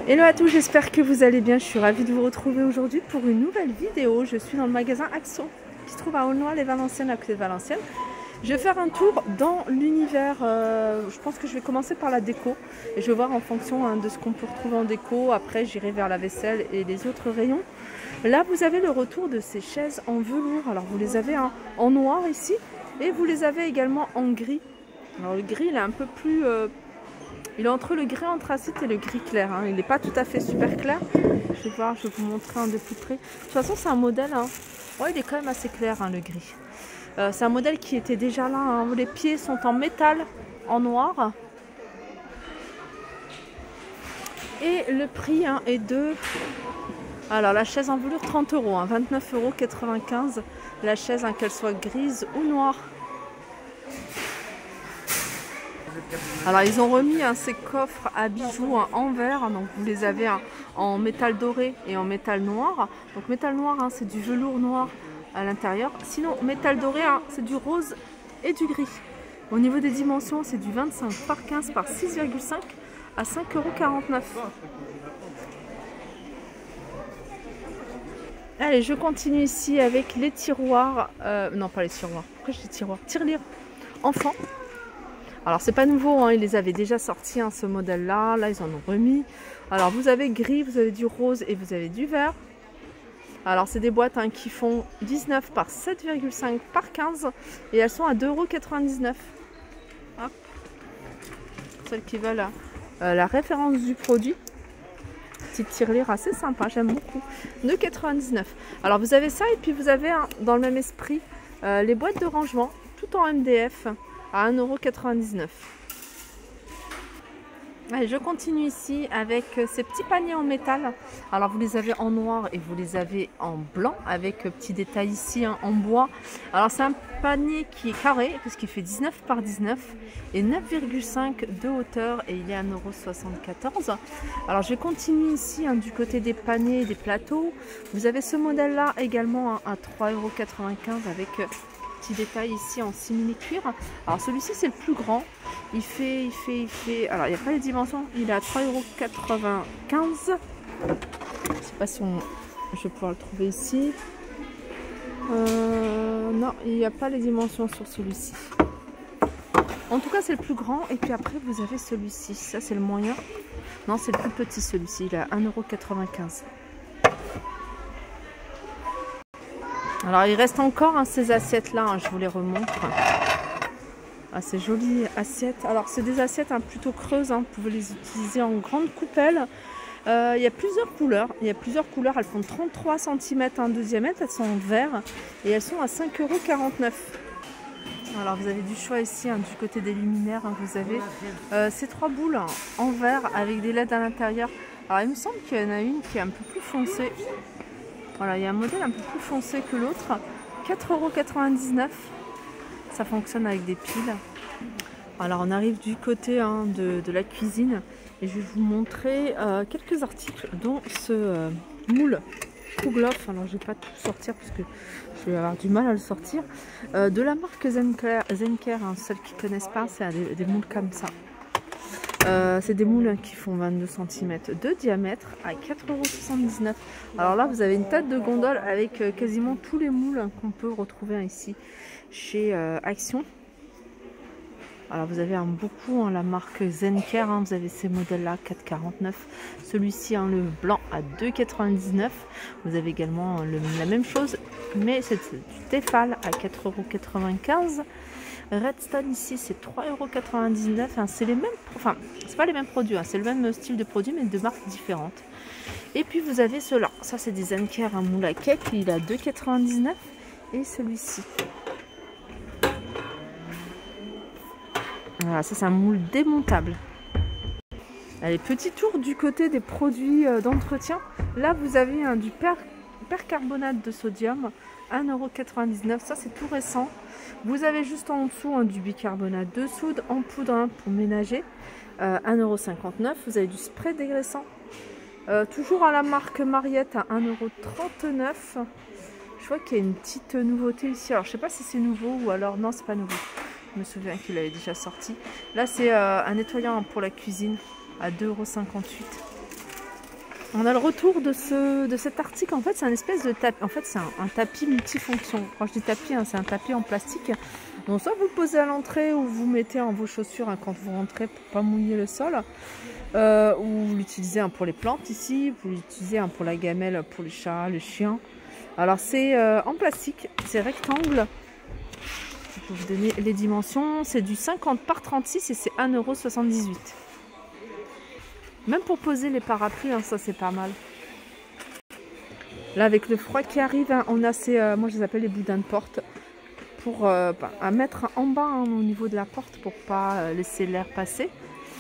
Hello à tous, j'espère que vous allez bien. Je suis ravie de vous retrouver aujourd'hui pour une nouvelle vidéo. Je suis dans le magasin Action qui se trouve à Aulnoy-les-Valenciennes, à côté de Valenciennes. Je vais faire un tour dans l'univers. Je pense que je vais commencer par la déco et je vais voir en fonction de ce qu'on peut retrouver en déco. Après, j'irai vers la vaisselle et les autres rayons. Là, vous avez le retour de ces chaises en velours. Alors, vous les avez en noir ici et vous les avez également en gris. Alors, le gris, il est un peu plus... il est entre le gris anthracite et le gris clair. Il n'est pas tout à fait super clair. Je vais vous montrer un de plus près. De toute façon, c'est un modèle. Ouais, il est quand même assez clair, le gris. C'est un modèle qui était déjà là. Les pieds sont en métal, en noir. Et le prix est de... Alors, la chaise en velours, 30 €. 29,95 €. La chaise, qu'elle soit grise ou noire. Alors ils ont remis ces coffres à bijoux en verre, donc vous les avez en métal doré et en métal noir. Donc métal noir, c'est du velours noir à l'intérieur. Sinon métal doré, c'est du rose et du gris. Au niveau des dimensions, c'est du 25 par 15 par 6,5 à 5,49 €. Allez, je continue ici avec les tiroirs, non pas les tiroirs, pourquoi je dis tiroirs, tirelires enfants. Alors c'est pas nouveau, ils les avaient déjà sortis ce modèle là ils en ont remis. Alors vous avez gris, vous avez du rose et vous avez du vert. Alors c'est des boîtes qui font 19 par 7,5 par 15 et elles sont à 2,99 €. Hop. Celles qui veulent la référence du produit. Petite tirelire assez sympa, j'aime beaucoup. 2,99 €. Alors vous avez ça et puis vous avez dans le même esprit les boîtes de rangement tout en MDF. À 1,99 €. Allez, je continue ici avec ces petits paniers en métal. Alors vous les avez en noir et vous les avez en blanc avec petits détails ici en bois. Alors c'est un panier qui est carré puisqu'il fait 19 par 19 et 9,5 de hauteur et il est à 1,74 €. Alors je continue ici du côté des paniers et des plateaux. Vous avez ce modèle là également à 3,95 € avec petit détail ici en simili cuir. Alors celui-ci c'est le plus grand. Il fait. Alors il n'y a pas les dimensions. Il est à 3,95 €. Je ne sais pas si je vais pouvoir le trouver ici. Non, il n'y a pas les dimensions sur celui-ci. En tout cas c'est le plus grand. Et puis après vous avez celui-ci. Ça c'est le moyen. Non, c'est le plus petit celui-ci. Il est à 1,95 €. Alors il reste encore ces assiettes là, je vous les remontre. Ces jolies assiettes. Alors c'est des assiettes plutôt creuses, vous pouvez les utiliser en grande coupelle. Il y a plusieurs couleurs. Elles font 33 cm de diamètre, elles sont en verre et elles sont à 5,49 €. Alors vous avez du choix ici du côté des luminaires. Vous avez ces trois boules en verre avec des LED à l'intérieur. Alors il me semble qu'il y en a une qui est un peu plus foncée. Voilà, il y a un modèle un peu plus foncé que l'autre. 4,99 €. Ça fonctionne avec des piles. Alors on arrive du côté de la cuisine. Et je vais vous montrer quelques articles dont ce moule Kouglof. Alors je ne vais pas tout sortir parce que je vais avoir du mal à le sortir. De la marque Zenker. Celles qui ne connaissent pas, c'est des moules comme ça. C'est des moules qui font 22 cm de diamètre à 4,79 €. Alors là vous avez une tête de gondole avec quasiment tous les moules qu'on peut retrouver ici chez Action. Alors vous avez beaucoup la marque Zenker, vous avez ces modèles là 4,49 €. Celui-ci le blanc à 2,99 €. Vous avez également la même chose mais c'est du Tefal à 4,95 €. Redstone ici c'est 3,99 €. C'est les mêmes, enfin c'est pas les mêmes produits, c'est le même style de produit mais de marques différentes. Et puis vous avez ceux-là, ça c'est des Zenker, un moule à cake, il est à 2,99 € et celui-ci. Voilà, ça c'est un moule démontable. Allez, petit tour du côté des produits d'entretien. Là vous avez du percarbonate de sodium, 1,99 €. Ça c'est tout récent. Vous avez juste en dessous du bicarbonate de soude en poudre pour ménager, 1,59 €. Vous avez du spray dégraissant, toujours à la marque Mariette à 1,39 €. Je vois qu'il y a une petite nouveauté ici. Alors je sais pas si c'est nouveau ou alors non, c'est pas nouveau. Je me souviens qu'il avait déjà sorti. Là c'est un nettoyant pour la cuisine à 2,58 €. On a le retour de cet article. En fait, c'est un espèce de tapis. En fait, c'est un tapis multifonction. Quand je dis tapis, hein, c'est un tapis en plastique. Donc, soit vous le posez à l'entrée ou vous mettez en vos chaussures quand vous rentrez pour pas mouiller le sol. Ou vous l'utilisez pour les plantes ici. Vous l'utilisez pour la gamelle, pour les chats, les chiens. Alors, c'est en plastique. C'est rectangle. Je peux vous donner les dimensions. C'est du 50 par 36 et c'est 1,78 €. Même pour poser les parapluies, hein, ça c'est pas mal. Là, avec le froid qui arrive, hein, on a ces, moi je les appelle les boudins de porte, pour à mettre en bas hein, au niveau de la porte pour pas laisser l'air passer.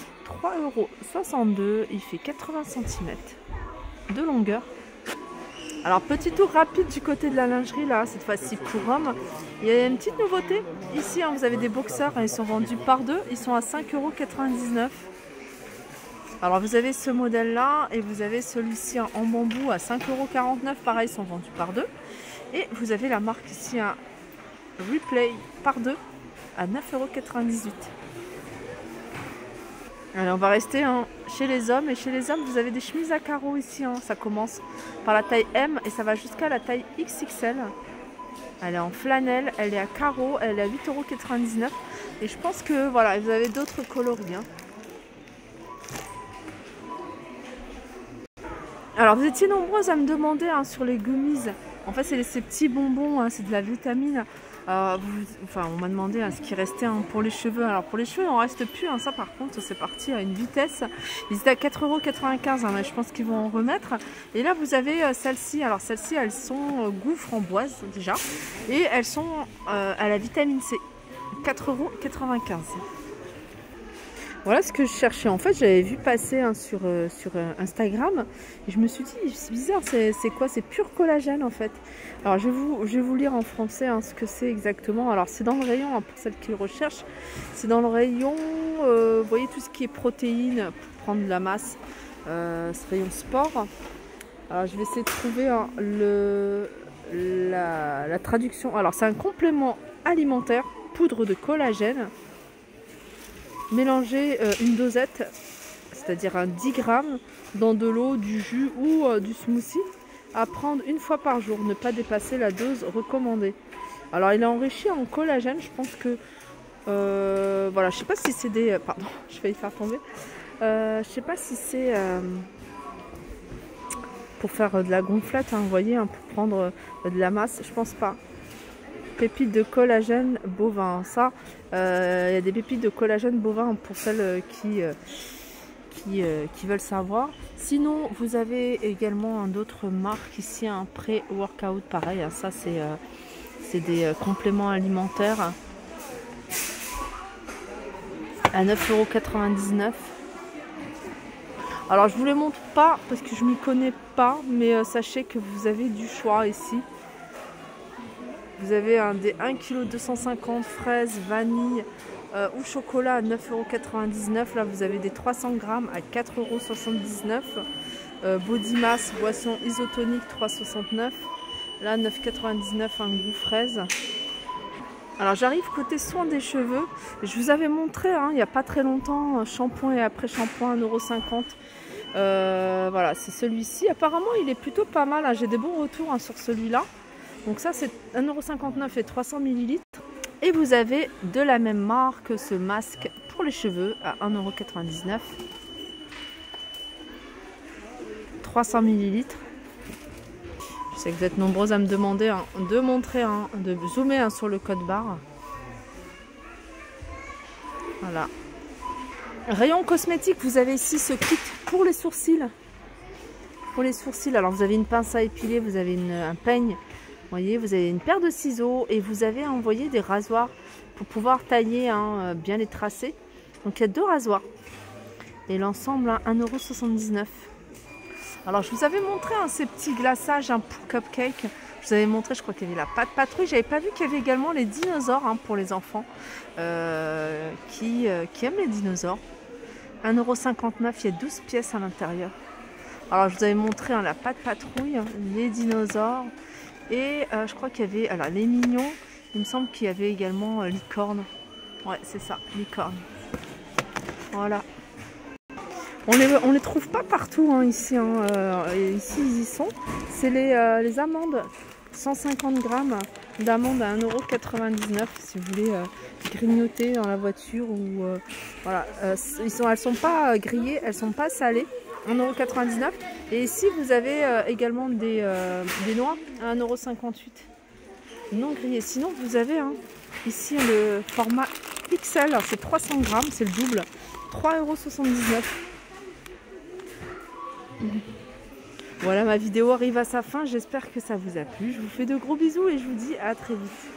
3,62 €, il fait 80 cm de longueur. Alors petit tour rapide du côté de la lingerie là, cette fois-ci pour hommes. Il y a une petite nouveauté. Ici, hein, vous avez des boxers, hein, ils sont vendus par deux, ils sont à 5,99 €. Alors vous avez ce modèle là et vous avez celui-ci en bambou à 5,49 €, pareil, sont vendus par deux. Et vous avez la marque ici un Replay par deux à 9,98 €. Allez, on va rester hein, chez les hommes. Et chez les hommes, vous avez des chemises à carreaux ici. Hein. Ça commence par la taille M et ça va jusqu'à la taille XXL. Elle est en flanelle, elle est à carreaux, elle est à 8,99 €. Et je pense que voilà, vous avez d'autres coloris. Hein. Alors vous étiez nombreuses à me demander hein, sur les gummies. En fait c'est ces petits bonbons, hein, c'est de la vitamine. On m'a demandé ce qui restait hein, pour les cheveux. Alors pour les cheveux il n'en reste plus. Hein, ça par contre c'est parti à une vitesse. Ils étaient à 4,95 €, hein, mais je pense qu'ils vont en remettre. Et là vous avez celles-ci. Alors celles-ci elles sont goût framboise déjà. Et elles sont à la vitamine C. 4,95 €. Voilà ce que je cherchais. En fait, j'avais vu passer hein, sur Instagram et je me suis dit, c'est bizarre, c'est quoi? C'est pur collagène en fait. Alors, je vais vous lire en français hein, ce que c'est exactement. Alors, c'est dans le rayon, hein, pour celles qui le recherchent, c'est dans le rayon, vous voyez, tout ce qui est protéines pour prendre de la masse, ce rayon sport. Alors, je vais essayer de trouver hein, la traduction. Alors, c'est un complément alimentaire, poudre de collagène. Mélanger une dosette, c'est-à-dire un 10 grammes, dans de l'eau, du jus ou du smoothie, à prendre une fois par jour, ne pas dépasser la dose recommandée. Alors il est enrichi en collagène, je pense que, voilà, je sais pas si c'est des, pardon, je vais y faire tomber, je sais pas si c'est pour faire de la gonflette, hein, vous voyez, hein, pour prendre de la masse, je pense pas. Pépites de collagène bovin, ça il y a des pépites de collagène bovin pour celles qui veulent savoir. Sinon vous avez également d'autres marques ici, un pré-workout pareil, hein, ça c'est des compléments alimentaires à 9,99 €. Alors je vous les montre pas parce que je m'y connais pas, mais sachez que vous avez du choix ici. Vous avez des 1,250 kg fraises, vanille ou chocolat à 9,99 €. Là, vous avez des 300 grammes à 4,79 €. Body Mass, boisson isotonique, 3,69 €. Là, 9,99 € un goût fraise. Alors, j'arrive côté soin des cheveux. Je vous avais montré, hein, il n'y a pas très longtemps, shampoing et après-shampoing, 1,50 €. Voilà, c'est celui-ci. Apparemment, il est plutôt pas mal. Hein. J'ai des bons retours hein, sur celui-là. Donc ça c'est 1,59 € et 300 ml. Et vous avez de la même marque ce masque pour les cheveux à 1,99 €. 300 ml. Je sais que vous êtes nombreux à me demander hein, de montrer, hein, de zoomer hein, sur le code barre. Voilà. Rayon cosmétique, vous avez ici ce kit pour les sourcils. Pour les sourcils, alors vous avez une pince à épiler, vous avez un peigne. Vous voyez, vous avez une paire de ciseaux et vous avez envoyé des rasoirs pour pouvoir tailler, hein, bien les tracer. Donc il y a deux rasoirs. Et l'ensemble, hein, 1,79 €. Alors je vous avais montré hein, ces petits glaçages hein, pour cupcake. Je vous avais montré, je crois qu'il y avait la pâte patrouille. J'avais pas vu qu'il y avait également les dinosaures hein, pour les enfants qui aiment les dinosaures. 1,59 €, il y a 12 pièces à l'intérieur. Alors je vous avais montré hein, la pâte patrouille, hein, les dinosaures. Et je crois qu'il y avait, alors les mignons, il me semble qu'il y avait également licorne. Ouais, c'est ça, licorne. Voilà. On les trouve pas partout hein, ici. Hein. Ici, ils y sont. C'est les amandes. 150 grammes d'amandes à 1,99 € si vous voulez grignoter dans la voiture. Ou voilà. Elles sont pas grillées, elles sont pas salées. 1,99 €. Et ici, vous avez également des noix à 1,58 € non grillées. Sinon, vous avez ici le format XL, c'est 300 grammes, c'est le double, 3,79 €. Voilà, ma vidéo arrive à sa fin, j'espère que ça vous a plu. Je vous fais de gros bisous et je vous dis à très vite.